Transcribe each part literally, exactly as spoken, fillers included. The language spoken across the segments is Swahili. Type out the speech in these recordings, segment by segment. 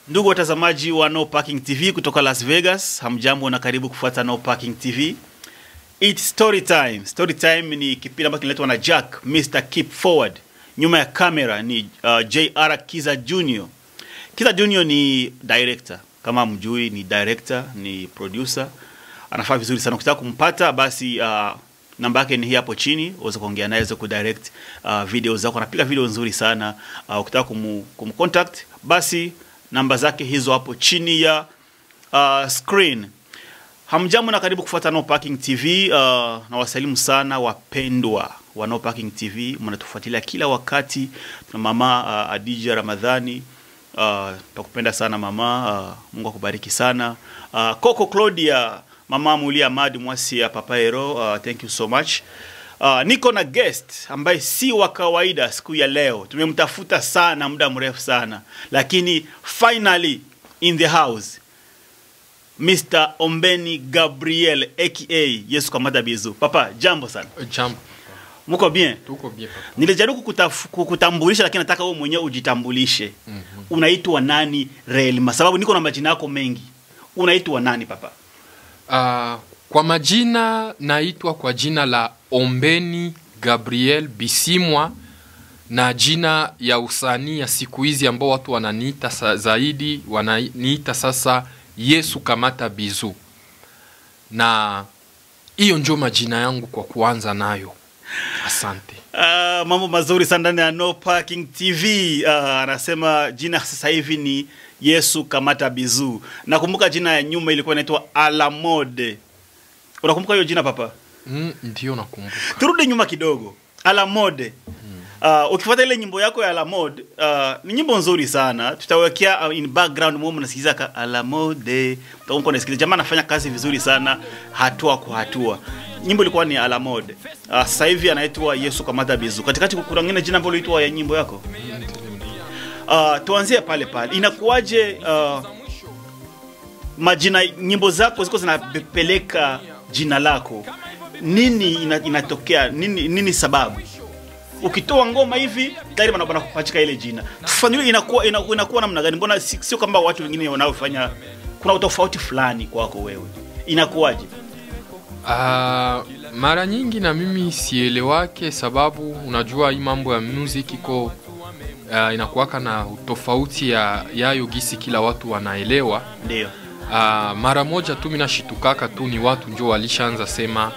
Ndugu watazamaji wa No Parking T V kutoka Las Vegas, hamjambo na karibu kufuata No Parking T V. It's story time. Story time ni kipindi ambacho kinaletwa na Jack, Mister Keep Forward. Nyuma ya kamera ni uh, J R Kiza Junior Kiza Junior ni director. Kama mjui ni director, ni producer. Anafanya vizuri sana. Ukitaka kumpata basi uh, namba yake ni hii hapo chini, uweze kuongea naye, uweze kudirect uh, video zako. Anapiga video nzuri sana. Uh, ukitaka kum kumcontact basi namba zake hizo hapo chini ya uh, screen. Hamjambo na karibu kufuata No Parking T V. Uh, na wasalimu sana wapendwa wa No Parking T V. Mnatufuatilia kila wakati. Tuna mama uh, Adija Ramadhani. Uh, tukupenda sana mama. Uh, Mungu akubariki sana. Uh, Coco Claudia, mama Mulia Madi Mwasi ya Papaero. Uh, thank you so much. Uh, niko na guest ambaye si wa kawaida siku ya leo. Tumemtafuta sana muda mrefu sana, lakini finally in the house. Mister Ombeni Gabriel aka Yesu Kamata Bizu. Papa, jambo sana. Jambo. Muko bien? Tuko bien papa. Nilijaribu kukutambulisha lakini nataka wewe mwenyewe ujitambulishe. Mm -hmm. Unaitwa nani real? Sababu niko na majina yako mengi. Unaitwa nani papa? Uh, kwa majina naitwa kwa jina la Ombeni Gabriel Bisimwa, na jina ya usanii ya siku hizi ambao watu wananiita zaidi wananiita sasa Yesu Kamata Bizu. Na hiyo ndio majina yangu kwa kuanza nayo. Asante. Uh, mambo mazuri sana ndani ya No Parking T V. Uh, anasema jina sasa hivi ni Yesu Kamata Bizu. Nakumbuka jina ya nyuma ilikuwa inaitwa Alamode. Unakumbuka hiyo jina papa? Mm, ndio nakumbuka. Turudi nyuma kidogo. Alamode. Uh, ukifuata ile nyimbo yako ya Alamode, uh, ni nyimbo nzuri sana. Tutawekea uh, in background mwa mnasikiza ka Alamode. Utakuwa unasikiza jamaa anafanya kazi vizuri sana hatua kwa hatua. Nyimbo ilikuwa ni Alamode. Uh, sasa hivi anaitwa Yesu Kamata Bizu. Katikati kuna ngine jina ambalo linaitwa ya nyimbo yako? Uh, tuanzie pale pale. Inakuwaje uh, majina nyimbo zako ziko zinapeleka jina lako? Nini ina, inatokea? Nini nini sababu? Ukitoa ngoma hivi tayari wanabana kupachika ile jina. Tufanyiwe inakuwa inakuwa, inakuwa namna gani? Mbona sio kama watu wengine wanaofanya, kuna utofauti fulani kwako wewe? Inakuwaje? Ah, uh, mara nyingi na mimi sielewake, sababu unajua hii mambo ya music iko uh, inakuwaka na tofauti ya yayo gisi kila watu wanaelewa. Ndio. Uh, mara moja tu mimi nashitukaka tu ni watu njoo walishaanza sema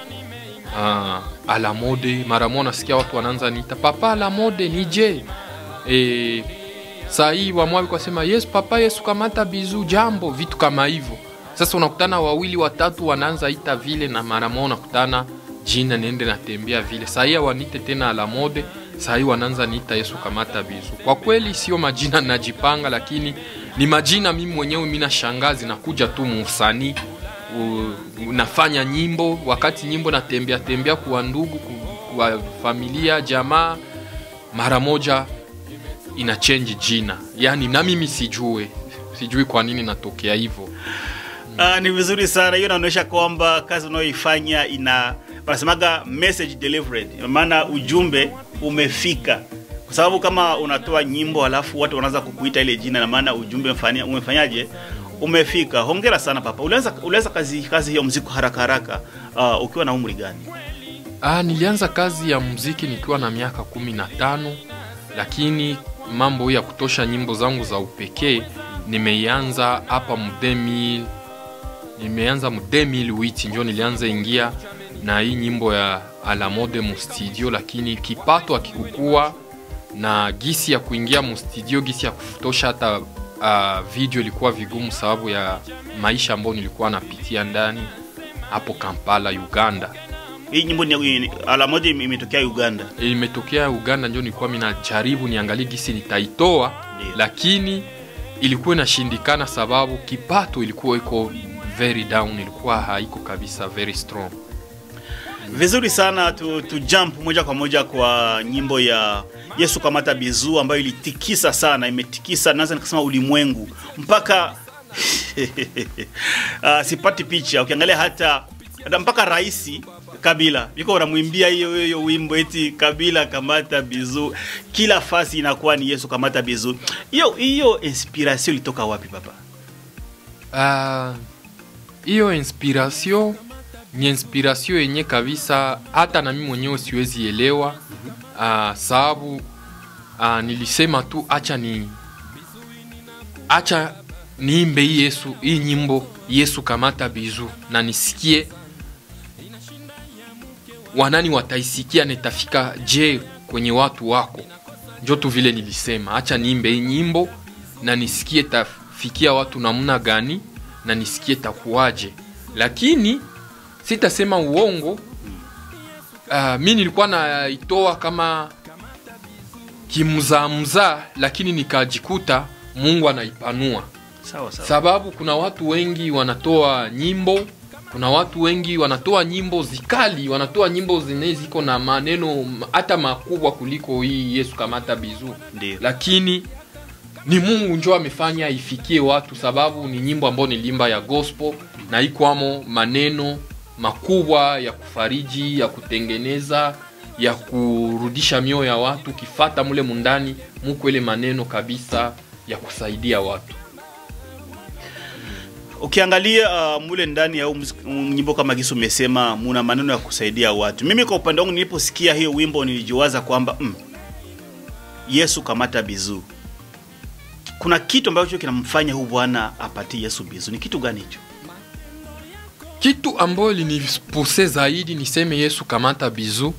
uh, Alamode. Mara moja nasikia watu wanaanza niita papa Alamode nije. Eh, saa hii wamwawi kwa sema yes papa Yesu Kamata Bizu jambo, vitu kama hivyo. Sasa unakutana wawili watatu wanaanza ita vile, na mara moja unakutana jina nende natembea vile. Saa hii wanite tena Alamode, saa hii wanaanza niita Yesu Kamata Bizu. Kwa kweli sio majina najipanga, lakini ni majina mimi mwenyewe mimi nashangazi na kuja tu musanii unafanya nyimbo, wakati nyimbo natembea tembea kwa ndugu, kwa familia, jamaa, mara moja ina change jina. Yaani na mimi sijue, sijui kwa nini natokea hivyo. Ah, ni vizuri sana. Hiyo inaonyesha kwamba kazi unayoifanya ina wanasemaga message delivered. Maana ujumbe umefika. Kwa sababu kama unatoa nyimbo alafu watu wanaanza kukuita ile jina, na maana ujumbe umefanya umefanyaje? Umefika. Hongera sana papa. Ulianza ulianza kazi kazi hiyo muziki haraka haraka uh, ukiwa na umri gani? Ah, nilianza kazi ya muziki nikiwa na miaka kumi na tano, lakini mambo ya kutosha nyimbo zangu za upekee nimeianza hapa mdemil nimeanza mdemil witi ndio nilianza ingia na hii nyimbo ya Alamode mu studio, lakini kipato akikukua na gisi ya kuingia mu studio, gisi ya kutosha hata uh, video ilikuwa vigumu sababu ya maisha ambayo nilikuwa napitia ndani hapo Kampala, Uganda. Hii nyimbo ni Alamode imetokea Uganda. Imetokea Uganda, ndio nilikuwa mimi najaribu niangalie gisi nitaitoa, lakini ilikuwa inashindikana sababu kipato ilikuwa iko very down, ilikuwa haiko kabisa very strong. Vizuri sana tu, tu jump moja kwa moja kwa nyimbo ya Yesu Kamata Bizu ambayo ilitikisa sana, imetikisa naanza nikasema ulimwengu mpaka uh, sipati picha. Ukiangalia hata mpaka raisi Kabila yuko wanamwimbia hiyo hiyo wimbo eti Kabila kamata bizu, kila fasi inakuwa ni Yesu kamata bizu. Hiyo hiyo inspiration ilitoka wapi papa? Ah, hiyo inspiration ni inspiration yenye kabisa hata na mimi mwenyewe siwezi elewa. Ah, sababu ah, nilisema tu acha ni acha niimbe hii Yesu, hii nyimbo Yesu kamata bizu, na nisikie wanani wataisikia netafika je kwenye watu wako. Njo tu vile nilisema acha niimbe hii nyimbo na nisikie tafikia watu namna gani na nisikie takuaje. Lakini sitasema uongo. Uh, mimi nilikuwa naitoa kama kimuzamza, lakini nikajikuta Mungu anaipanua. Sawa sawa. Sababu kuna watu wengi wanatoa nyimbo, kuna watu wengi wanatoa nyimbo zikali, wanatoa nyimbo zenye ziko na maneno hata makubwa kuliko hii Yesu kamata bizu. Ndiyo. Lakini ni Mungu njoo amefanya ifikie watu, sababu ni nyimbo ambayo nilimba ya gospel na ikwamo maneno makubwa ya kufariji, ya kutengeneza, ya kurudisha mioyo ya watu. Kifata mule mundani muko ile maneno kabisa ya kusaidia watu. Ukiangalia uh, mule ndani ya nyimbo kama Gisu umesema muna maneno ya kusaidia watu. Mimi kwa upande wangu niliposikia hiyo wimbo nilijiwaza kwamba mm, Yesu kamata bizu. Kuna kitu ambacho kinamfanya huyu bwana apatie Yesu bizu. Ni kitu gani hicho? Kitu ambacho linipuse zaidi niseme Yesu kamata bizu,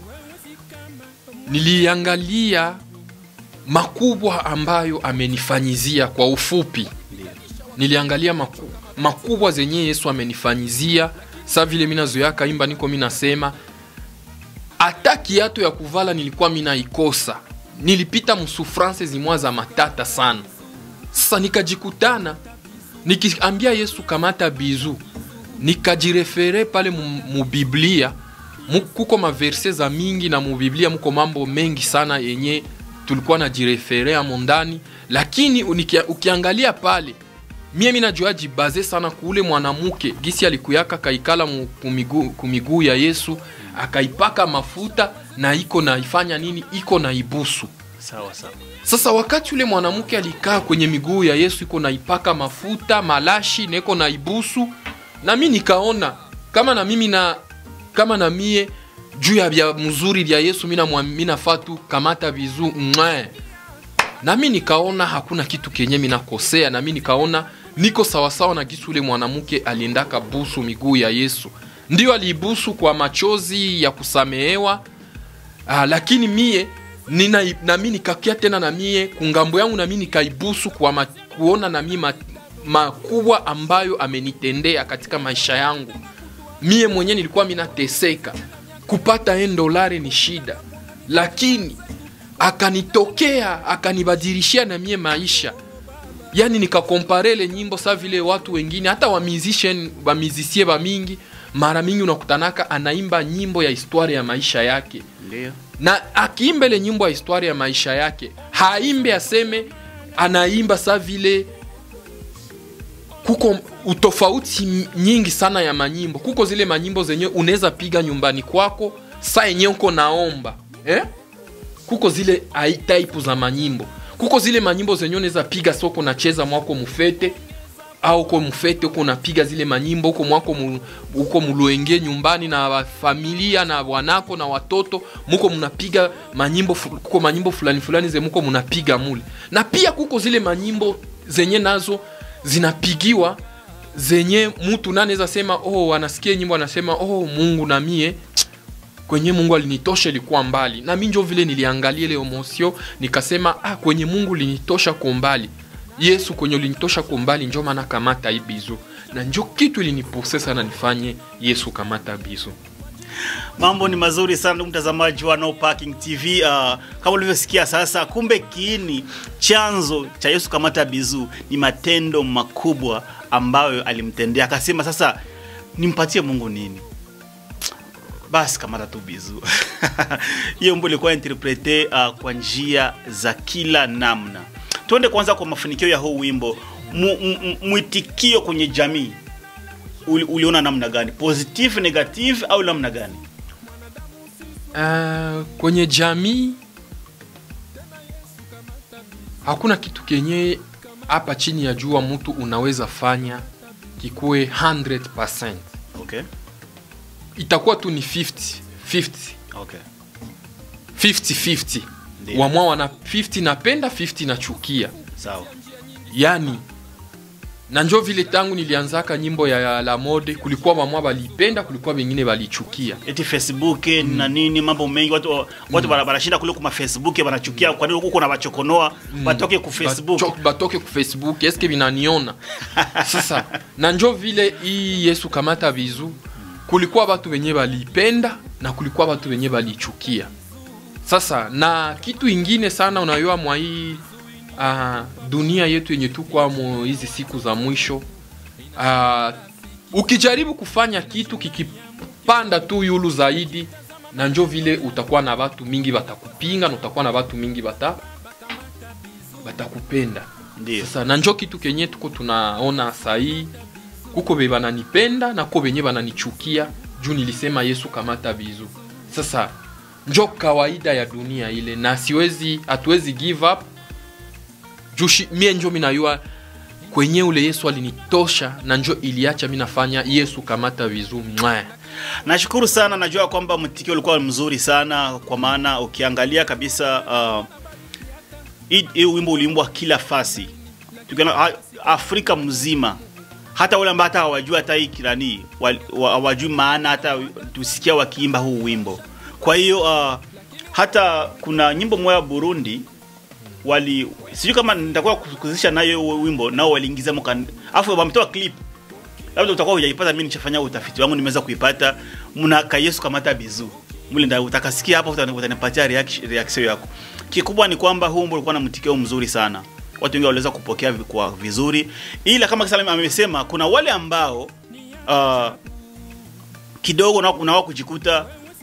niliangalia makubwa ambayo amenifanyizia. Kwa ufupi niliangalia maku, makubwa zenye Yesu amenifanyizia. Sa vile mina zoyaka imba niko mina sema hata kiatu ya kuvala nilikuwa mina ikosa. Nilipita msufrance zimwa za matata sana. Sasa nikajikutana nikiambia Yesu kamata bizu, nikajirefere pale mu Biblia. Kuko maverse za mingi na mu Biblia muko mambo mengi sana yenye tulikuwa na jireferea mondani. Lakini unikia, ukiangalia pale mie mina juaji baze sana kule mwanamuke gisi alikuyaka kaikala kumiguu kumiguu ya Yesu, akaipaka mafuta na iko na ifanya nini, iko na ibusu. Sawa sawa. Sasa wakati ule mwanamke alikaa kwenye miguu ya Yesu, iko na ipaka mafuta malashi na iko na ibusu, na mimi nikaona kama na mimi na kama na mie juu ya bia mzuri bia Yesu mina muamina fatu kamata bizu mwe. Na mimi nikaona hakuna kitu kenye mimi nakosea, na mimi nikaona niko sawa sawa na gisu ule mwanamke aliendaka busu miguu ya Yesu. Ndio alibusu kwa machozi ya kusamehewa. Ah, lakini mie nina na mimi nikakia tena na mie kungambo yangu, na mimi nikaibusu kwa ma, kuona na mimi makubwa ambayo amenitendea katika maisha yangu. Mie mwenye nilikuwa mimi nateseka, kupata one dollar ni shida, lakini akanitokea akanibadilishia na mie maisha. Yani nikakompare le nyimbo sa vile watu wengine, hata wa musician wa musicien ba mingi mara mingi unakutanaka anaimba nyimbo ya historia ya maisha yake. Ndio. Na akiimba ile nyimbo ya historia ya maisha yake, haimbe aseme anaimba sa vile. Kuko utofauti nyingi sana ya manyimbo. Kuko zile manyimbo zenye unaweza piga nyumbani kwako saa yenye uko naomba, eh? Kuko zile ai type za manyimbo. Kuko zile manyimbo zenye unaweza piga soko na cheza mwako mufete, au uko mufete uko unapiga zile manyimbo uko mwako mu, uko muluenge nyumbani na familia na wanako na watoto, muko mnapiga manyimbo. Kuko manyimbo fulani fulani ze muko mnapiga mule. Na pia kuko zile manyimbo zenye nazo zinapigiwa zenye mtu naneza sema oh, anasikia nyimbo anasema oh, Mungu na mie kwenye Mungu alinitosha ilikuwa mbali. Na mimi ndio vile niliangalia ile emotion nikasema ah, kwenye Mungu linitosha kwa mbali, Yesu kwenye linitosha kwa mbali, njoo maana kamata ibizu. Na njoo kitu ilinipose sana nifanye Yesu kamata bizu. Mambo ni mazuri sana mtazamaji wa No Parking T V. Uh, kama ulivyosikia sasa, kumbe kiini chanzo cha Yesu kamata bizu ni matendo makubwa ambayo alimtendea. Akasema sasa nimpatie Mungu nini? Basi kamata tu bizu. Hiyo mbo ilikuwa interprete uh, kwa njia za kila namna. Tuende kwanza kwa mafanikio ya huu wimbo. Mwitikio mu, kwenye jamii Uli, uliona namna gani? Positive, negative au namna gani? Uh, kwenye jamii hakuna kitu kenye hapa chini ya jua mtu unaweza fanya kikuwe one hundred percent. Okay. Itakuwa tu ni fifty fifty. Okay. fifty fifty. Wamwa wana fifty napenda, fifty nachukia. Sawa. Yani na njoo vile tangu nilianzaka nyimbo ya La Mode, kulikuwa wamwa balipenda, kulikuwa wengine balichukia. Eti Facebook mm. na nini mambo mengi watu watu mm. wanashinda kule kwa Facebook wanachukia, kwa nini huko na bachokonoa mm. batoke ku Facebook. Batoke, batoke ku Facebook, eske binaniona. Sasa na njoo vile hii Yesu Kamata Bizu, kulikuwa watu wenye balipenda na kulikuwa watu wenye balichukia. Sasa na kitu ingine sana unayua mwa hii uh, dunia yetu yenye tuko mu hizi siku za mwisho, uh, ukijaribu kufanya kitu kikipanda tu yulu zaidi, na njoo vile utakuwa na watu mingi batakupinga na utakuwa na watu mingi bata batakupenda. Ndiyo. Sasa na njoo kitu kenye tuko tunaona sahi, kuko be bananipenda na ko benye bananichukia juu nilisema Yesu Kamata Bizu. Sasa njo kawaida ya dunia ile, na siwezi hatuwezi give up. Jushi mie njo minayua kwenye ule Yesu alinitosha, na njo iliacha mimi nafanya Yesu Kamata Bizu. Mwa. Nashukuru sana, najua kwamba mtikio ulikuwa mzuri sana, kwa maana ukiangalia kabisa uh, hii wimbo uliimbwa kila fasi. Tukiona Afrika mzima, hata wale ambao hata hawajui hata hii kirani, hawajui maana hata tusikia wakiimba huu wimbo. Kwa hiyo uh, hata kuna nyimbo moja Burundi wali sijui kama nitakuwa kuzisha nayo wimbo, nao waliingiza moka afu wametoa clip. Labda utakuwa hujaipata, mimi nishafanya utafiti wangu nimeweza kuipata. Muna ka Yesu Kamata Bizu. Mimi ndio utakasikia hapo, utanipatia reaction reaction yako. Kikubwa ni kwamba huu wimbo ulikuwa na mtikio mzuri sana. Watu wengi waliweza kupokea kwa vizuri. Ila kama Salama amesema, kuna wale ambao uh, kidogo na unawao kujikuta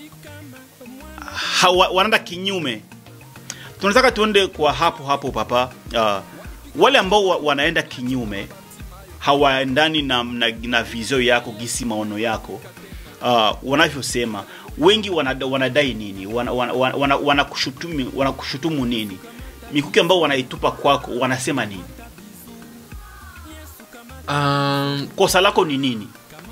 hawa, wanaenda kinyume. Tunataka tuende kwa hapo hapo papa. Uh, wale ambao wa, wanaenda kinyume, hawaendani na, na, na vizio yako, gisi maono yako. Uh, wanavyosema, wengi wanadai, wanadai nini? Wanakushutumu wana, wana, wana wanakushutumu nini? Mikuki ambao wanaitupa kwako wanasema nini? Um, kosa lako ni nini?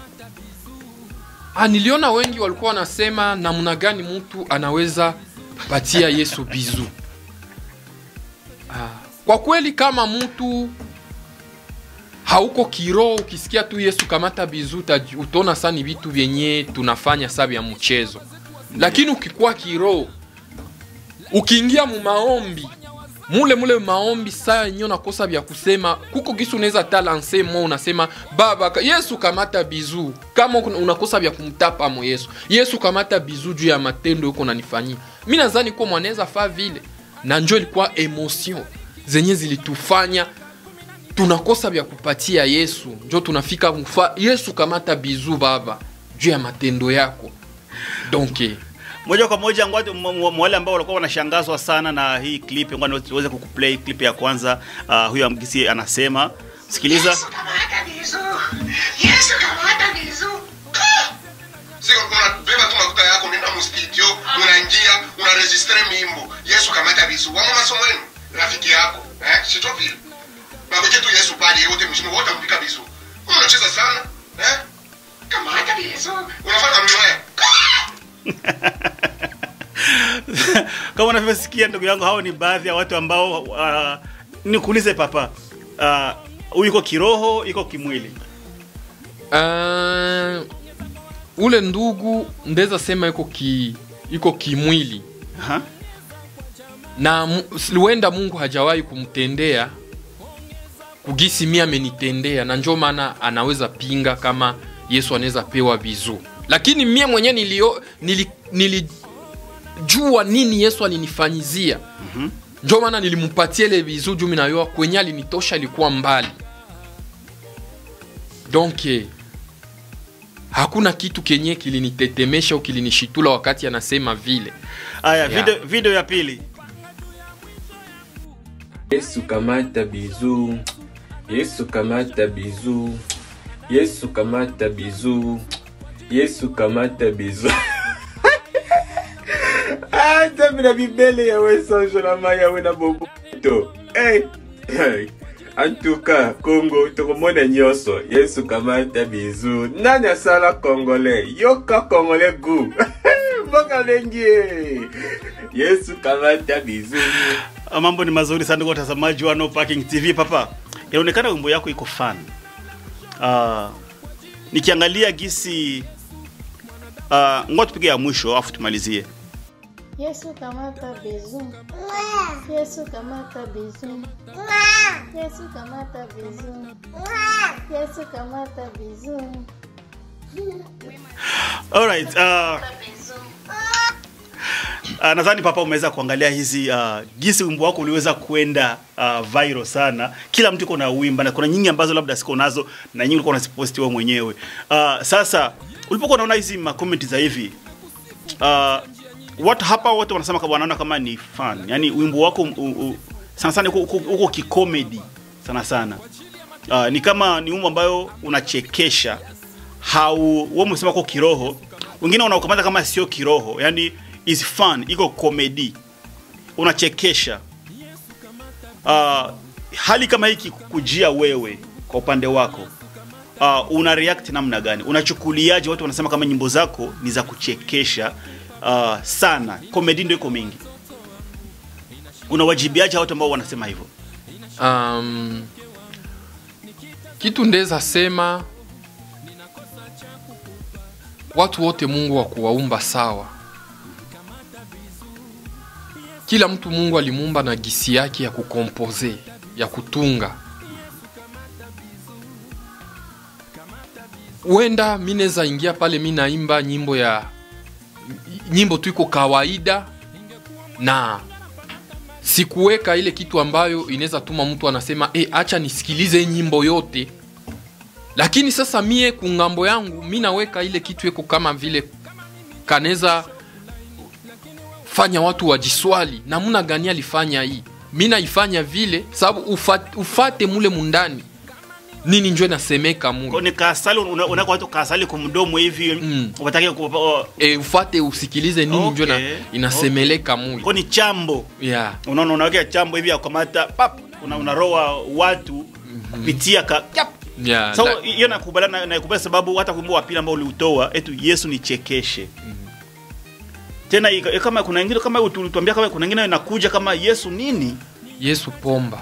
Ah, niliona wengi walikuwa wanasema namna gani mtu anaweza patia Yesu bizu. Ah, kwa kweli kama mtu hauko kiroho, ukisikia tu Yesu Kamata Bizu utaona sana vitu vyenye tunafanya sababu ya mchezo. Lakini ukikuwa kiroho, ukiingia mu maombi, mule mule maombi saa yenyewe nakosa vya kusema, kuko kisu unaweza talanse mo unasema baba Yesu Kamata Bizu, kama unakosa vya kumtapa mo Yesu. Yesu Kamata Bizu juu ya matendo yuko unanifanyia. Mimi nadhani kwa mwanaweza fa vile, na njoo ilikuwa emotion zenye zilitufanya tunakosa vya kupatia Yesu. Njoo tunafika mfa Yesu Kamata Bizu baba juu ya matendo yako. Donc moja kwa moja ngwatu wale ambao walikuwa wanashangazwa sana na hii clip, ngwani tuweze kukuplay clip ya kwanza. Uh, huyo amgisi anasema, sikiliza. Yesu Kamata Bizu, Yesu Kamata Bizu. Sio unabeba tu makuta yako nenda mu studio, unaingia, unaregistre mimbo. Yesu Kamata Bizu. Wama masomo yenu, rafiki yako, eh? Sio vile. Baba yetu Yesu pale yote mshimo wote mpika Bizu. Unacheza sana, eh? Kamata Bizu. Unafanya mwe. Kama unavyosikia ndugu yangu, hao ni baadhi ya watu ambao uh, nikuulize papa, uh, uko kiroho, iko kimwili? Uh, ule ndugu ndeza sema iko ki iko kimwili. Aha. Na huenda Mungu hajawahi kumtendea kugisi mimi amenitendea, na njoo maana anaweza pinga kama Yesu anaweza pewa bizu. Lakini mimi mwenyewe nilio nili, nilijua nini Yesu alinifanyizia. Mhm. Njoo maana nilimpatia ile bizu juu mimi nayo kwenye alinitosha ilikuwa mbali. Donc hakuna kitu kenye kilinitetemesha au kilinishitula wakati anasema vile. Aya, yeah. video video ya pili. Yesu Kamata Bizu, Yesu Kamata Bizu, Yesu Kamata Bizu, Yesu Kamata Bizu. Ah, nzambe na bibele yawe sanjo na mai yawe na bobuto. Hey, hey. En tout cas, Congo, tokomona nyonso. Yesu kamata bizu. Nani asala Congolais? Yoka Congolais gu. Boka lengi. Yesu kamata bizu. Mambo ni mazuri sana kwa watazamaji wa No Parking T V. Papa, inaonekana wimbo yako iko fun. Uh, nikiangalia gisi uh, ngoja tupige ya mwisho afu tumalizie. Yesu kamata bizu. Yesu kamata bizu. Yesu kamata bizu. Yesu kamata bizu. All right. Uh, uh, nadhani papa umeweza kuangalia hizi uh, gisi wimbo wako uliweza kwenda uh, viral sana. Kila mtu yuko na wimbo na kuna nyingi ambazo labda siko nazo na nyingi ulikuwa unaziposti wewe mwenyewe. Uh, sasa ulipokuwa unaona hizi ma comment za hivi uh, watu hapa wote wanasema kama wanaona kama ni fun. Yaani wimbo wako u, u, sana sana uko uko kikomedi sana sana. Uh, ni kama ni wimbo ambayo unachekesha. Hau wewe umesema kwa kiroho. Wengine wanaokamata kama sio kiroho. Yaani is fun, iko comedy. Unachekesha. Uh, hali kama hiki kujia wewe kwa upande wako. Uh, una react namna gani? Unachukuliaje watu wanasema kama nyimbo zako ni za kuchekesha uh, sana. Comedy ndio iko mingi. Unawajibiaje watu ambao wanasema hivyo? Um, kitu ndeza sema watu wote Mungu wa kuwaumba sawa. Kila mtu Mungu alimuumba na gisi yake ya kukompoze, ya kutunga. Wenda mineza ingia pale mina imba nyimbo ya nyimbo tu iko kawaida na sikuweka ile kitu ambayo inaweza tuma mtu anasema eh, acha nisikilize nyimbo yote. Lakini sasa mie kungambo yangu mimi naweka ile kitu iko kama vile kaneza fanya watu wajiswali namna gani alifanya hii. Mimi naifanya vile sababu ufate, ufate mule mundani nini njoo nasemeka mule. Kwa ni kasali unako watu kasali kumdomo hivi mm. Unataka ku eh ufate usikilize nini njoo okay. na inasemeleka okay. mule. Kwa ni chambo. Yeah. Unaona unaweka chambo hivi akamata pap una unaroa watu kupitia mm -hmm. ka yap. Yeah. So hiyo nakubaliana na nakubali sababu hata wimbo wa pili ambao uliutoa etu Yesu nichekeshe. Mm -hmm. Tena kama kuna wengine kama ulituambia kama kuna wengine inakuja kama Yesu nini? Yesu pomba.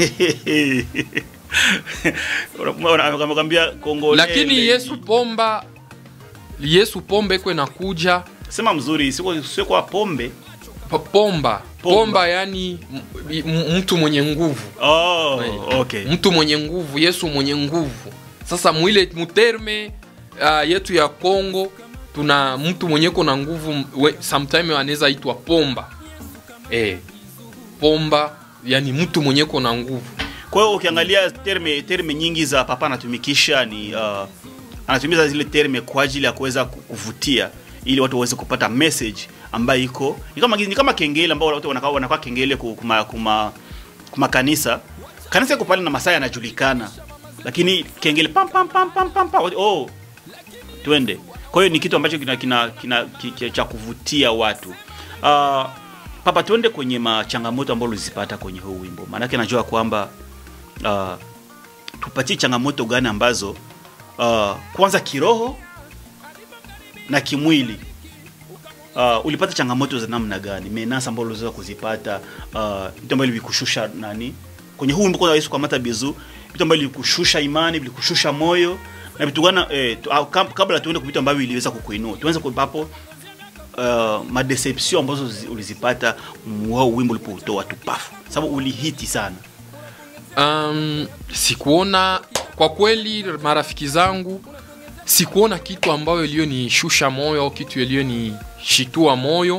Unakamwambia Kongo. Lakini Yesu pomba Yesu pombe kwe nakuja. Sema mzuri, sio sio kwa pombe. Pomba. Pomba, pomba yani mtu mwenye nguvu. Oh, okay. Mtu mwenye nguvu, Yesu mwenye nguvu. Sasa mwile muterme uh, yetu ya Kongo tuna mtu mwenye kuna nguvu sometimes anaweza itwa pomba. Eh. Pomba yani mtu mwenye kuna nguvu. Kwa hiyo ukiangalia terme terme nyingi za papa anatumikisha ni uh, anatumiza zile terme kwa ajili ya kuweza kuvutia ili watu waweze kupata message ambayo iko ni kama ni kama kengele ambao watu wanakaa wanakaa kengele kuma kuma kuma kanisa. Kanisa iko pale na masaa yanajulikana. Lakini kengele pam pam pam pam pam, pam oh twende. Kwa hiyo ni kitu ambacho kina kina, kina, kina cha kuvutia watu. Uh, papa twende kwenye machangamoto ambazo ulizipata kwenye huu wimbo. Maana yake najua kwamba uh, tupatie changamoto gani ambazo uh, kwanza kiroho na kimwili. Uh, ulipata changamoto za namna gani? Menasa ambazo uliweza kuzipata, uh, vitu ambavyo vilikushusha nani? Kwenye huu wimbo kwa Yesu kamata bizu, vitu ambavyo vilikushusha imani, vilikushusha moyo na vitu gani eh, tu, uh, kabla tuende kwa vitu ambavyo viliweza kukuinua. Tuanze kwa hapo uh, ma deception ambazo ulizipata mwao wimbo ulipotoa tu pafu. Sababu ulihiti sana. Um, sikuona kwa kweli marafiki zangu sikuona kitu ambayo ilio ni shusha moyo au kitu ilio ni shitua moyo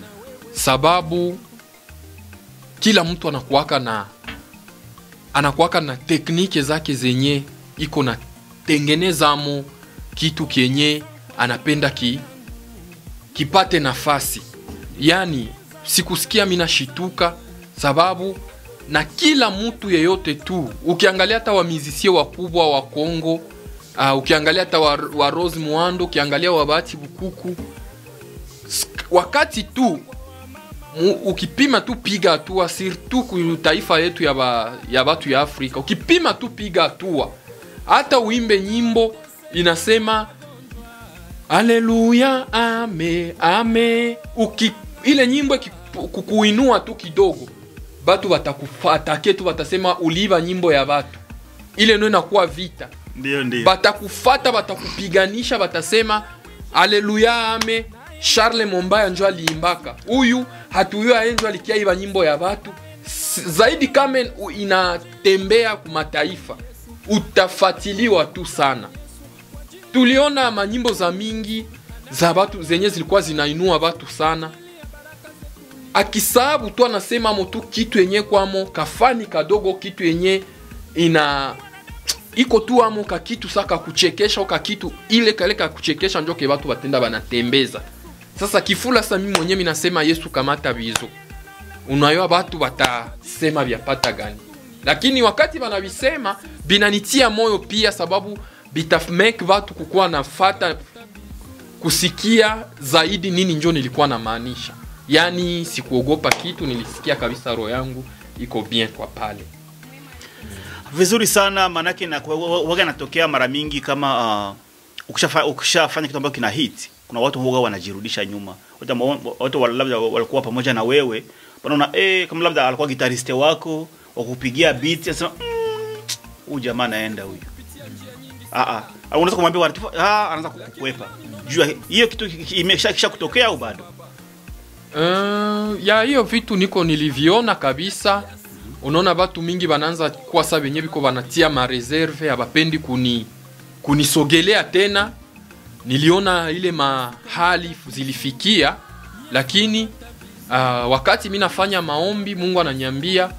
sababu kila mtu anakuwaka na anakuwaka na teknike zake zenye iko na tengenezamo kitu kenye anapenda ki kipate nafasi. Yani sikusikia mimi nashituka sababu na kila mtu yeyote tu ukiangalia hata wa musiciens wakubwa wa Kongo, uh, ukiangalia hata wa, wa Rose Muhando, ukiangalia wa Bahati Bukuku, wakati tu ukipima tu piga hatua, surtout ku taifa yetu ya ba, ya batu ya Afrika, ukipima tu piga hatua, hata uimbe nyimbo inasema Haleluya, ame, ame. Uki, ile nyimbo kukuinua tu kidogo, batu watakufata ketu, watasema uliba nyimbo ya batu. Ile ndio inakuwa vita. Ndio ndio. Batakufata, batakupiganisha, batasema Haleluya, ame. Charles Mombaya njo aliimbaka. Huyu hatuyo aenjo alikia iba nyimbo ya batu. Zaidi kama inatembea kumataifa, utafatiliwa tu sana. Tuliona manyimbo za mingi za batu zenye zilikuwa zinainua batu sana. Akisabu tu anasema motu kitu yenye kwamo kafani kadogo, kitu yenye ina iko tu amo ka kitu saka kuchekesha, ka kitu ile kale ka kuchekesha njoke batu batenda banatembeza. Sasa kifula sasa mimi mwenyewe ninasema Yesu kamata bizo. Unayoa batu batasema vyapata gani? Lakini wakati banabisema binanitia moyo pia, sababu bitafmek watu kukuwa nafata kusikia zaidi nini njo nilikuwa na maanisha. Yani sikuogopa kitu, nilisikia kabisa roho yangu iko bien kwa pale. Vizuri sana, manake na waga natokea mara mingi kama uh, ukishafanya ukishafanya kitu ambacho kina hit, kuna watu huwa wanajirudisha nyuma. Watu labda walikuwa pamoja na wewe, wanaona eh kama labda alikuwa gitariste wako, wakupigia beat, anasema huyu jamaa anaenda huyu. Ah ah. Unaweza kumwambia watu ah anaanza kukukwepa. Jua hiyo kitu imeshakisha kutokea au bado? Uh, ya hiyo vitu niko niliviona kabisa. Unaona watu mingi bananza kwa sababu wenyewe biko banatia ma reserve, abapendi kuni kunisogelea tena. Niliona ile mahali zilifikia, lakini uh, wakati mimi nafanya maombi, Mungu ananiambia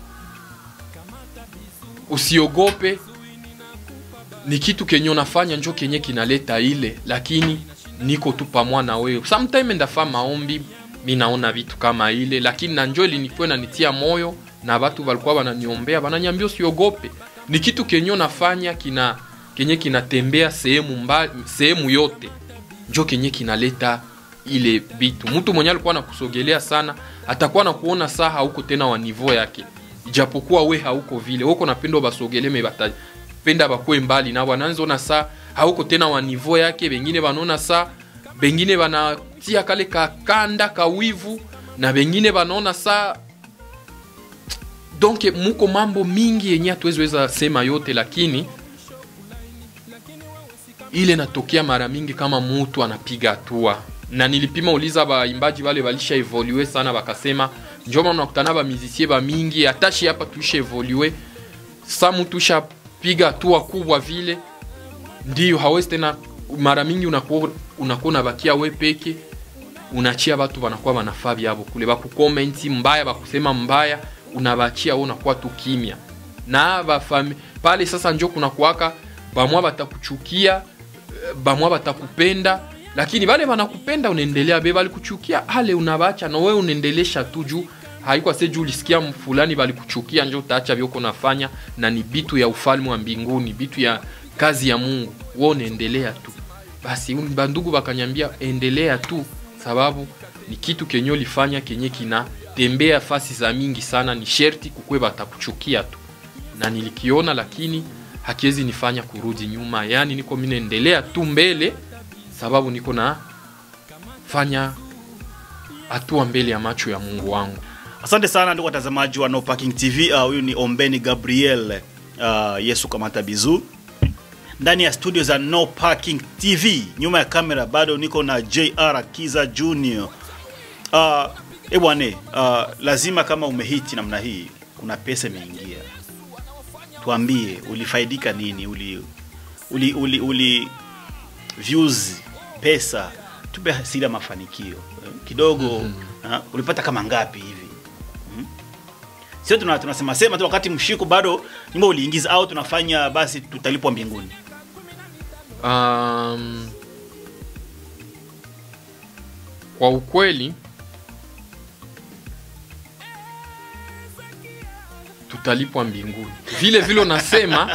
usiogope, ni kitu kenye unafanya njo kenye kinaleta ile, lakini niko tu pamoja na wewe. Sometimes ndafa maombi mimi naona vitu kama ile, lakini na njo ilikuwa inanitia moyo, na watu walikuwa wananiombea, wananiambia usiogope. Ni kitu kenye unafanya kina kenye kinatembea sehemu mbali, sehemu yote. Njo kenye kinaleta ile vitu. Mtu mwenye alikuwa anakusogelea sana, atakuwa anakuona saa hauko tena wa niveau yake. Ijapokuwa we hauko vile. Uko napenda basogeleme bata penda bakwe mbali, na wanaanza ona saa hauko tena wa niveau yake. Bengine banaona saa, bengine banatia kale kakanda kawivu, na bengine banaona saa. Donc muko mambo mingi yenye hatuweza sema yote, lakini ile natokea mara mingi kama mtu anapiga hatua. Na nilipima uliza baimbaji wale walisha evolue sana, bakasema njoma unakutana ba musicien ba mingi atashi hapa tuisha evolue. Sa mtu ushapiga hatua kubwa vile, ndio hawezi tena. Mara mingi unakuwa unakuwa bakia we peke, unachia watu wanakuwa wanafaa byabo kule, bakucomment mbaya, bakusema mbaya, unabachia wewe unakuwa tu kimya. Na ba fami pale sasa njoo kuna kuwaka bamwa batakuchukia, bamwa batakupenda, lakini wale wanakupenda unaendelea, beba alikuchukia hale unabacha na wewe unaendelesha tu juu haikuwa sasa juu ulisikia fulani bali kuchukia njoo utaacha vyoko nafanya, na ni bitu ya ufalme wa mbinguni, bitu ya kazi ya Mungu, wewe unaendelea tu. Basi bandugu bakanyambia endelea tu, sababu ni kitu kenyo lifanya kenye kina tembea fasi za mingi sana, ni sherti kukwe batakuchukia tu. Na nilikiona, lakini hakiwezi nifanya kurudi nyuma. Yani niko mimi naendelea tu mbele, sababu niko na fanya hatua mbele ya macho ya Mungu wangu. Asante sana ndugu watazamaji wa No Parking T V. Huyu uh, ni Ombeni Gabriel, uh, Yesu kamata bizu, ndani ya studio za No Parking T V. Nyuma ya kamera bado niko na J R Kiza Junior. Uh, ebwane, uh, lazima kama umehiti namna hii, kuna pesa imeingia. Tuambie ulifaidika nini? Uli uli uli, uli views, pesa, tupe siri mafanikio kidogo. Mm -hmm. uh, ulipata kama ngapi hivi? Mm? Sio tuna tunasema sema tu wakati mshiko bado nyimbo uliingiza, au tunafanya basi tutalipwa mbinguni. Um, kwa ukweli tutalipwa mbinguni. Vile vile unasema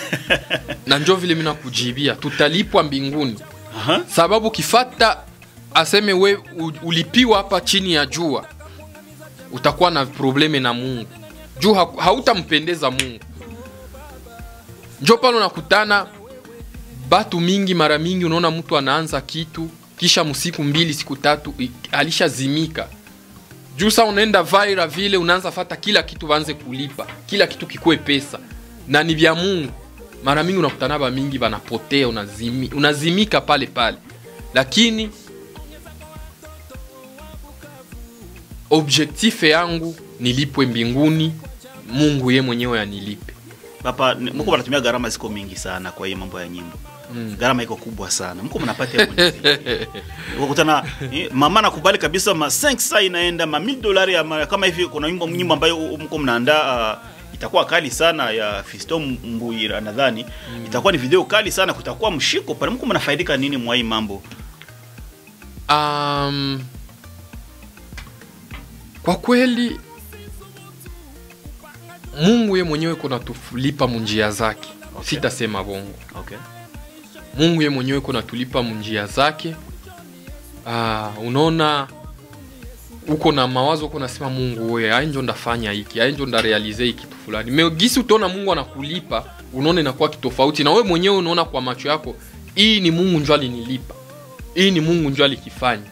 na njoo vile mimi nakujibia tutalipwa mbinguni. Aha. Sababu kifata aseme we ulipiwa hapa chini ya jua, utakuwa na probleme na Mungu. Juu ha, hautampendeza Mungu. Njo pale unakutana batu mingi, mara mingi unaona mtu anaanza kitu kisha msiku mbili siku tatu alishazimika. Juu sasa unaenda viral vile, unaanza fata kila kitu waanze kulipa, kila kitu kikue pesa na ni vya Mungu. Mara mingi unakutana ba mingi banapotea, unazimi, unazimika pale pale. Lakini objectif yangu nilipwe mbinguni, Mungu ye mwenyewe anilipe. Papa, mko mnatumia gharama ziko mingi sana kwa hii mambo ya nyimbo. Mm. Gharama iko kubwa sana. Mko mnapata hiyo. Ukutana mama nakubali kabisa ma cinq cents inaenda ma mille dollars ya kama hivi. Kuna nyimbo nyimbo ambayo mko mnaandaa uh, itakuwa kali sana ya Fisto Mbuira nadhani. Mm. Itakuwa ni video kali sana, kutakuwa mshiko pale. Mko mnafaidika nini mwa hii mambo? Um, kwa kweli Mungu ye mwenyewe kuna tulipa munjia zake. Okay. Sitasema bongo. Okay. Mungu ye mwenyewe kuna tulipa munjia zake. Ah, unaona uko na mawazo, uko nasema Mungu wewe, ai ndio ndafanya hiki, ai ndio ndarealize hiki kitu fulani. Meogisi utaona Mungu anakulipa, unaona inakuwa kitofauti na wewe mwenyewe unaona kwa macho yako, hii ni Mungu njoo alinilipa. Hii ni Mungu njoo alikifanya.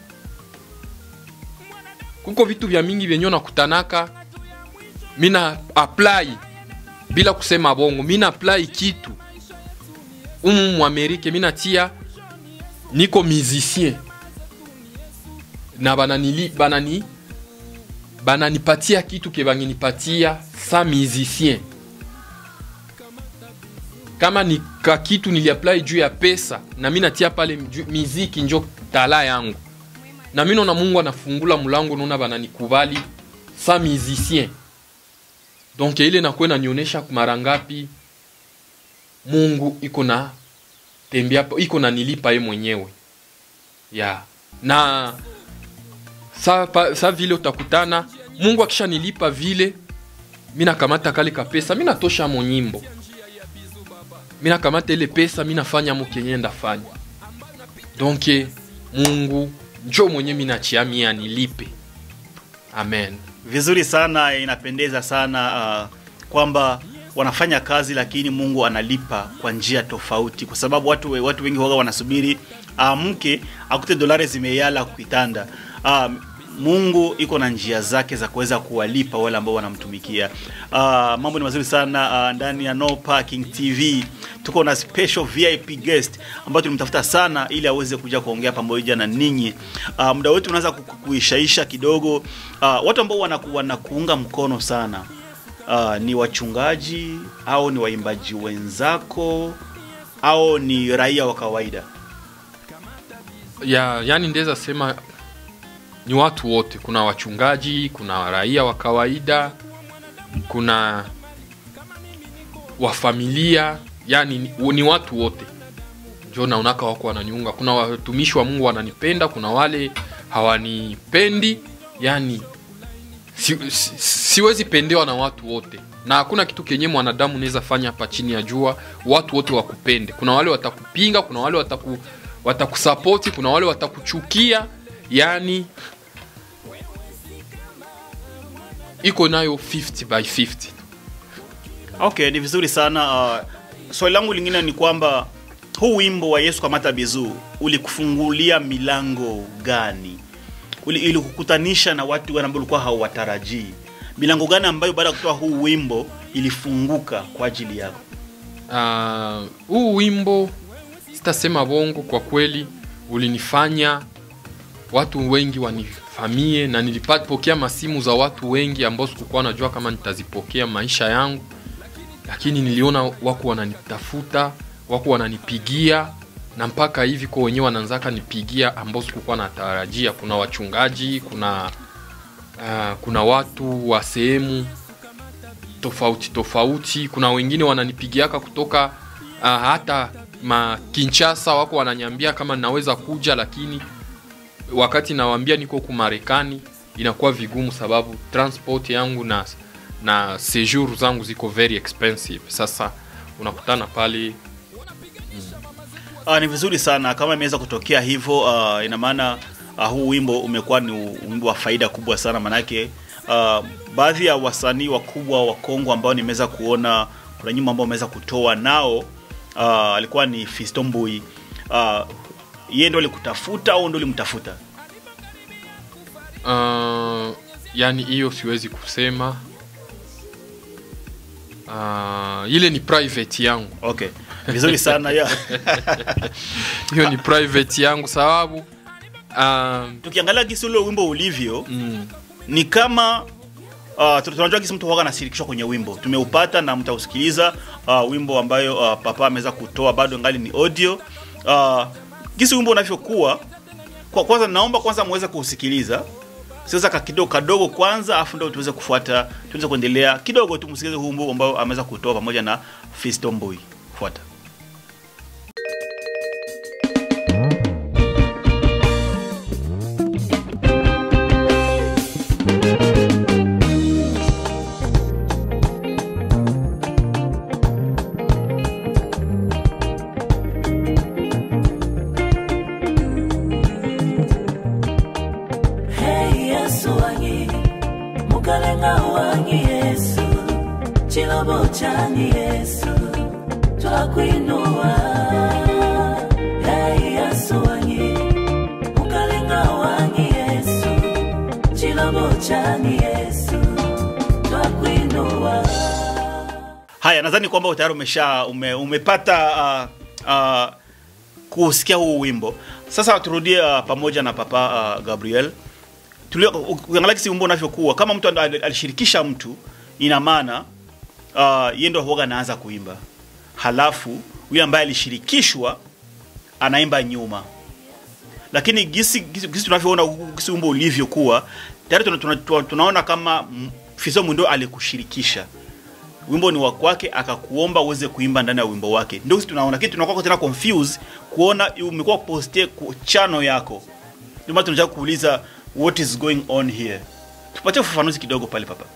Kuko vitu vya mingi vyenyo nakutanaka, mina apply bila kusema bongo, mina apply kitu umu mu Amerika, mina tia niko musicien na bananili banani bananipatia kitu ke bangenipatia sa musicien. Kama ni ka kitu nili apply juu ya pesa, na mina tia pale muziki njo tala yangu, na mimi naona Mungu anafungula mlango, naona bananikubali sa musicien. Donc ile nakuwa inanionyesha mara ngapi Mungu iko na tembea, iko na nilipa yeye mwenyewe. Ya. Na sa pa, sa vile utakutana Mungu akisha nilipa vile, mimi nakamata kale ka pesa, mimi natosha mo nyimbo. Mimi nakamata ile pesa, mimi nafanya mo kenye ndafanya. Donc Mungu njoo mwenyewe mimi nachia mimi anilipe. Amen. Vizuri sana, inapendeza sana uh, kwamba wanafanya kazi lakini Mungu analipa kwa njia tofauti, kwa sababu watu watu wengi huwa wanasubiri amke uh, akute dolari zimeyala kuitanda. Uh, Mungu iko na njia zake za kuweza kuwalipa wale ambao wanamtumikia. Uh, mambo ni mazuri sana uh, ndani ya No Parking T V. Tuko na special V I P guest ambao tulimtafuta sana ili aweze kuja kuongea pamoja na ninyi. Uh, muda wetu unaanza kuishaisha kidogo. Uh, watu ambao wanaku, wanakuunga mkono sana uh, ni wachungaji au ni waimbaji wenzako au ni raia wa kawaida? Ya, yani ndeza sema ni watu wote. Kuna wachungaji, kuna raia wa kawaida, kuna wa familia, yani ni, ni watu wote. Njoo naonaka wako wananiunga. Kuna watumishi wa Mungu wananipenda, kuna wale hawanipendi. Yani si, si, siwezi pendewa na watu wote. Na hakuna kitu kenye mwanadamu anaweza fanya hapa chini ya jua watu wote wakupende. Kuna wale watakupinga, kuna wale wataku watakusupport, kuna wale watakuchukia. Yani iko nayo fifty by fifty. Okay, ni vizuri sana. Uh, swali langu lingine ni kwamba huu wimbo wa Yesu Kamata Bizu ulikufungulia milango gani? Uli ili kukutanisha na watu ambao walikuwa hawatarajii. Milango gani ambayo baada ya kutoa huu wimbo ilifunguka kwa ajili yako? Uh, huu wimbo sitasema bongo, kwa kweli ulinifanya watu wengi wanifamie, na nilipata pokea masimu za watu wengi ambao sikuwa najua kama nitazipokea maisha yangu. Lakini niliona wako wananitafuta, wako wananipigia, na mpaka hivi kwa wenyewe wanaanzaka nipigia ambao sikuwa natarajia. Kuna wachungaji, kuna uh, kuna watu wa sehemu tofauti tofauti, kuna wengine wananipigiaka kutoka uh, hata ma Kinshasa, wako wananiambia kama ninaweza kuja, lakini wakati nawaambia niko ku Marekani inakuwa vigumu sababu transport yangu na na séjour zangu ziko very expensive. Sasa unakutana pale. Mm. Ah, ni vizuri sana kama imeweza kutokea hivyo. Uh, ina maana uh, huu wimbo umekuwa ni wimbo wa faida kubwa sana, manake uh, baadhi ya wasanii wakubwa wa Kongo ambao nimeweza kuona kuna nyimbo ambao wameweza kutoa nao, uh, alikuwa ni Fiston Mbui. Uh, yeye ndo alikutafuta au ndo ulimtafuta? Uh, yani hiyo siwezi kusema. Uh, ile ni private yangu. Okay. Vizuri sana ya. Hiyo ni private yangu sababu uh, tukiangalia gisi ule wimbo ulivyo, mm. ni kama uh, tunajua gisi mtu huwa anashirikishwa kwenye wimbo. Tumeupata na mtausikiliza uh, wimbo ambayo uh, Papa ameweza kutoa, bado ngali ni audio. Uh, gisi wimbo unavyokuwa, kwa kwanza naomba kwanza muweze kuusikiliza. Sasa kakidogo kadogo kwanza, afu ndio tuweze kufuata, tuweze kuendelea kidogo tu msikilize huu wimbo ambao ameweza kutoa pamoja na Fiston Mbui. Fuata. Chilobo chani Yesu, twakuinua. Hey Yesu wanyi, mukalenga wanyi Yesu. Chilobo chani Yesu, twakuinua. Haya, nadhani kwamba tayari umesha ume, umepata uh, uh, kusikia huu wimbo. Sasa turudie uh, pamoja na Papa uh, Gabriel. Tulio ukiangalia kisi wimbo unavyokuwa, kama mtu alishirikisha mtu, ina maana Uh, yeye ndo huaga anaanza kuimba, halafu yule ambaye alishirikishwa anaimba nyuma. Lakini gisi gisi, gisi tunavyoona gisi wimbo ulivyokuwa, tayari tuna, tuna, tuna, tunaona kama Fiston ndo alikushirikisha. Wimbo ni wa kwake, akakuomba uweze kuimba ndani ya wimbo wake. Ndio sisi tunaona kitu, tunakuwa tena confused kuona umekuwa posted ku channel yako. Ndio maana tunataka kuuliza what is going on here. Tupatie ufafanuzi kidogo pale Papa.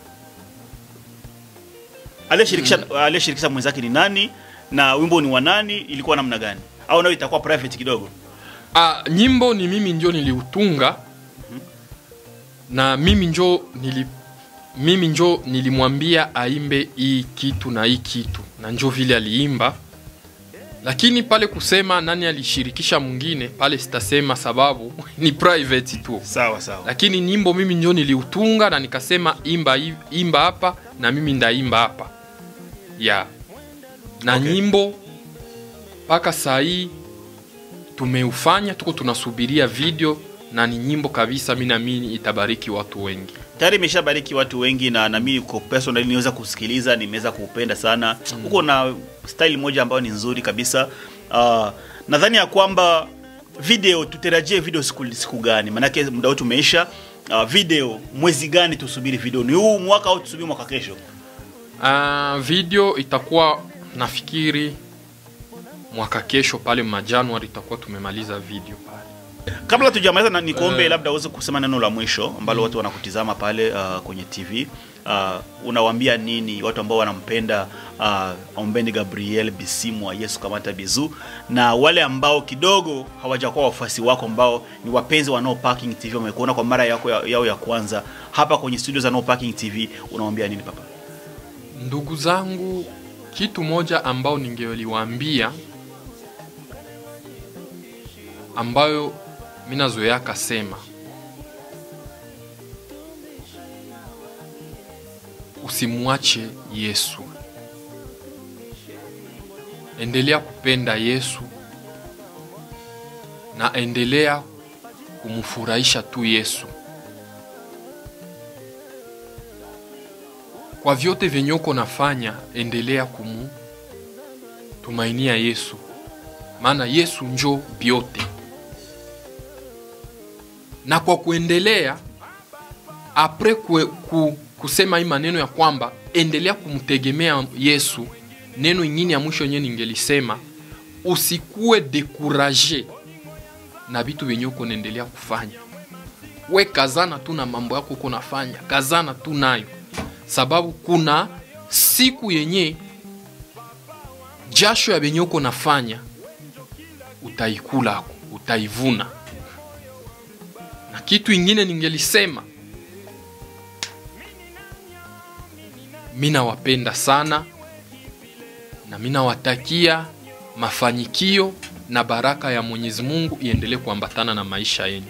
Aliyeshirikisha mm. aliyeshirikisha mwenzake ni nani na wimbo ni wa nani, ilikuwa namna gani? Au nayo itakuwa private kidogo? Ah, nyimbo ni mimi ndio niliutunga. Mm-hmm. Na mimi ndio nili mimi ndio nilimwambia aimbe hii kitu na hii kitu, na ndio vile aliimba. Lakini pale kusema nani alishirikisha mwingine, pale sitasema sababu ni private tu. Sawa sawa. Lakini nyimbo mimi ndio niliutunga na nikasema imba imba hapa na mimi ndaimba hapa. Ya. Na okay. Nyimbo paka saa hii tumeufanya, tuko tunasubiria video, na ni nyimbo kabisa mimi naamini itabariki watu wengi. Tayari imeshabariki watu wengi, na na mimi kwa personal niweza kusikiliza, nimeweza kuupenda sana. Mm. Uko na style moja ambayo ni nzuri kabisa. Uh, nadhani ya kwamba video tutarajie video siku, siku gani? Manake muda wetu umeisha. Uh, video mwezi gani tusubiri video? Ni huu mwaka au tusubiri mwaka kesho? Uh, video itakuwa nafikiri mwaka kesho pale ma January itakuwa tumemaliza video pale. Kabla tujamaliza na nikuombe uh, labda uweze kusema neno la mwisho ambalo mm. watu wanakutizama pale uh, kwenye T V. Uh, unawaambia nini watu ambao wanampenda uh, Ombeni Gabriel Bisimwa Yesu Kamata Bizu, na wale ambao kidogo hawajakuwa wafuasi wako ambao ni wapenzi wa No Parking T V, wamekuona kwa mara yako ya, yao ya kwanza hapa kwenye studio za No Parking T V, unawaambia nini Papa? Ndugu zangu, kitu moja ambao ningeliwaambia ambayo mimi nazoea kasema, usimwache Yesu. Endelea kupenda Yesu na endelea kumfurahisha tu Yesu. Kwa vyote venye uko nafanya, endelea kumtumainia Yesu. Maana Yesu njo biote. Na kwa kuendelea apre kwe, ku, kusema hii maneno ya kwamba endelea kumtegemea Yesu, neno ingine ya mwisho yenyewe ningelisema, usikue dekuraje na vitu venye uko naendelea kufanya. We kazana tu na mambo yako uko nafanya, kazana tu nayo. Sababu kuna siku yenye jasho ya venye uko nafanya utaikula, utaivuna. Na kitu ingine ningelisema, mina wapenda sana na mina watakia mafanikio na baraka ya Mwenyezi Mungu iendelee kuambatana na maisha yenu.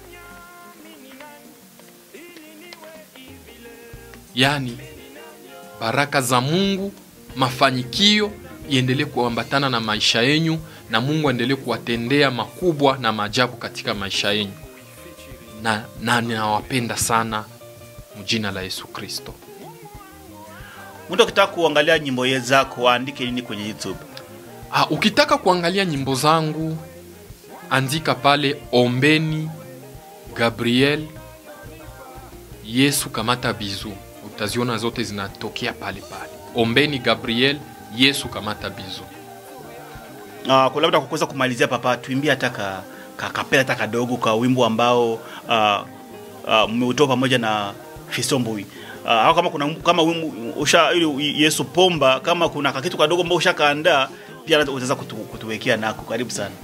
Yani baraka za Mungu, mafanikio iendelee kuambatana na maisha yenu, na Mungu aendelee kuwatendea makubwa na maajabu katika maisha yenu. Na na ninawapenda sana mjina la Yesu Kristo. Mtu akitaka kuangalia nyimbo zako andike nini kwenye YouTube? Ah, ukitaka kuangalia nyimbo zangu andika pale Ombeni Gabriel Yesu Kamata Bizu. Utaziona zote zinatokea pale pale. Ombeni Gabriel Yesu Kamata Bizu. Ah, uh, labda kukosa kumalizia papa, tuimbie hata ka, ka kapela hata kadogo ka wimbo ambao uh, uh, mmeutoa pamoja na Fisombui. Uh, au kama kuna kama wimbo usha ili Yesu Pomba, kama kuna kitu kadogo ambao ushakaandaa pia unaweza kutu, kutuwekea nako. Karibu sana.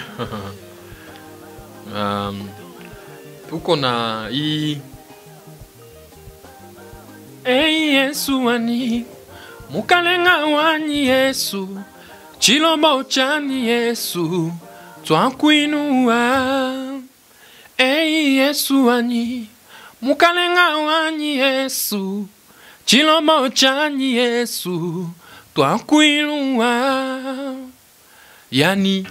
um, tuko na hii Ei Yesu wani mukalenga wani Yesu chilombo chani Yesu twakuinua. Ei Yesu wani mukalenga wani Yesu chilombo chani Yesu twakuinua. Yani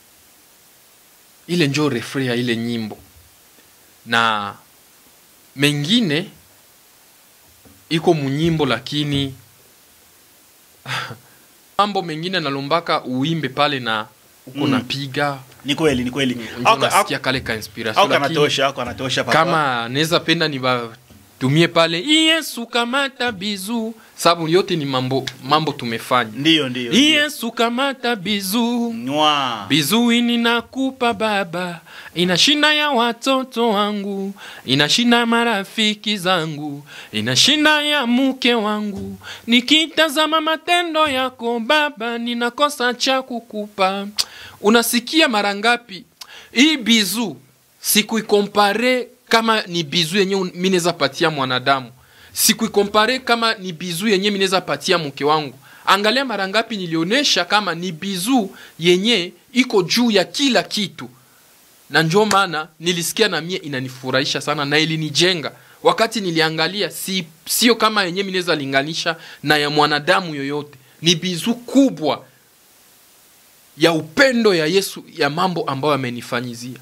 ile njo refrea ile nyimbo, na mengine iko munyimbo, lakini mambo mengine nalombaka uimbe pale na uko mm. napiga. Ni kweli, ni kweli. Au nasikia kale ka inspiration, au kanatosha, au kanatosha papa. Kama naweza penda ni ba tumie pale Yesu Kamata Bizu, sababu yote ni mambo mambo tumefanya. Ndio ndio. Yesu Kamata Bizu. Mwa. Bizu ini nakupa baba, inashinda ya watoto wangu, inashinda marafiki zangu, inashinda ya mke wangu. Nikitazama matendo yako baba, ninakosa cha kukupa. Unasikia mara ngapi hii bizu siku ikompare kama ni bizu yenye mimi naweza patia mwanadamu, siku ikompare kama ni bizu yenye mimi naweza patia mke wangu. Angalia mara ngapi nilionesha kama ni bizu yenye iko juu ya kila kitu. Na njoo maana nilisikia na mie inanifurahisha sana na ilinijenga. Wakati niliangalia si sio kama yenye mimi naweza linganisha na ya mwanadamu yoyote. Ni bizu kubwa ya upendo ya Yesu, ya mambo ambayo amenifanyizia.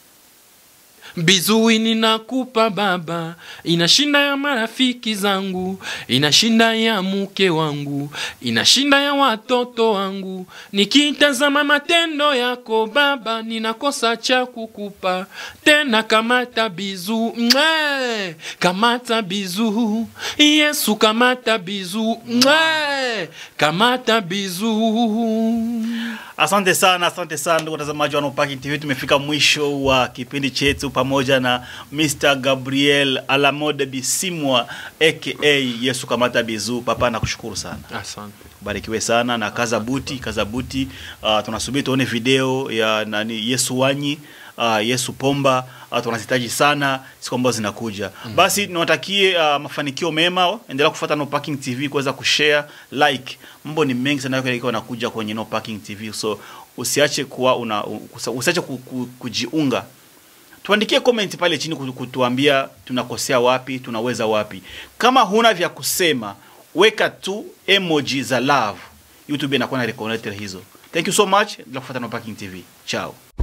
Bizu ninakupa baba, inashinda ya marafiki zangu, inashinda ya mke wangu, inashinda ya watoto wangu. Nikitazama matendo yako baba, ninakosa cha kukupa. Tena kamata bizu, mwe, kamata bizu, Yesu kamata bizu, mwe, kamata bizu. Asante sana, asante sana ndugu watazamaji wa No Parking T V. Tumefika mwisho wa kipindi chetu pamoja na mister Gabriel Alamode Bisimwa aka Yesu Kamata Bizu. Papa nakushukuru sana. Asante. Barikiwe sana na kaza buti, kaza buti. Uh, tunasubiri tuone video ya nani Yesu Wanyi, uh, Yesu Pomba. Uh, tunazitaji sana siku ambazo zinakuja. Mm. Basi niwatakie uh, mafanikio mema. Endelea kufuata No Parking T V, kuweza kushare, like. Mambo ni mengi sana yako yanakuja kwenye No Parking T V. So usiache kuwa una usiache ku, ku, kujiunga. Tuandikie comment pale chini kutuambia tunakosea wapi, tunaweza wapi. Kama huna vya kusema, weka tu emoji za love. YouTube inakuwa na reconnect hizo. Thank you so much. Endelea kufuata No Parking T V. Ciao.